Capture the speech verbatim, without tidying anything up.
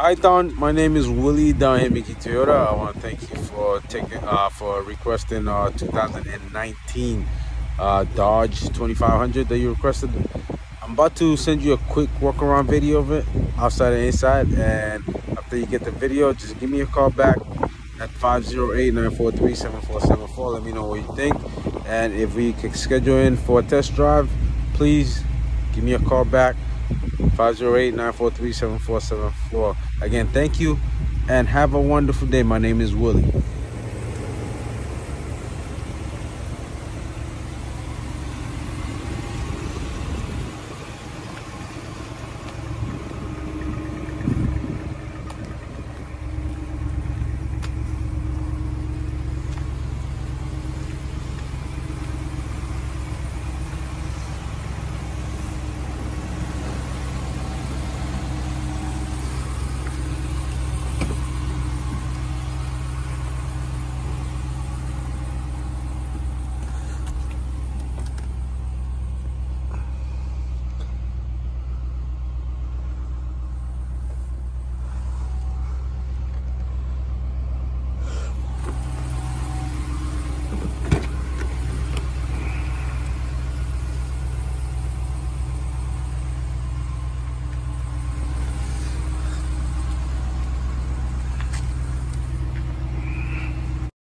Hi Don, my name is Willie down here, Mickey Toyota. I want to thank you for taking uh, for requesting uh, two thousand nineteen uh, Dodge twenty-five hundred that you requested. I'm about to send you a quick walk around video of it, outside and inside. And after you get the video, just give me a call back at five zero eight, nine four three, seven four seven four. Let me know what you think, and if we can schedule in for a test drive, please give me a call back. five zero eight, nine four three, seven four seven four. Again, thank you and have a wonderful day. My name is Willie.